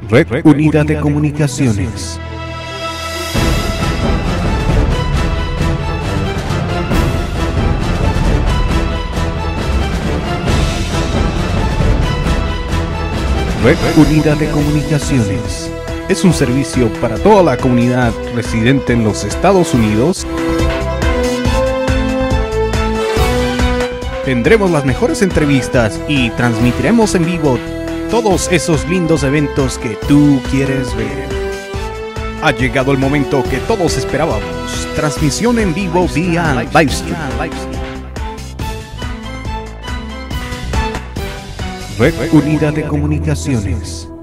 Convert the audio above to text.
Red Unidad de Comunicaciones. Red Unidad de Comunicaciones es un servicio para toda la comunidad residente en los Estados Unidos. Tendremos las mejores entrevistas y transmitiremos en vivo todos esos lindos eventos que tú quieres ver. Ha llegado el momento que todos esperábamos. Transmisión en vivo vía Livestream. Red Unidad de Comunicaciones.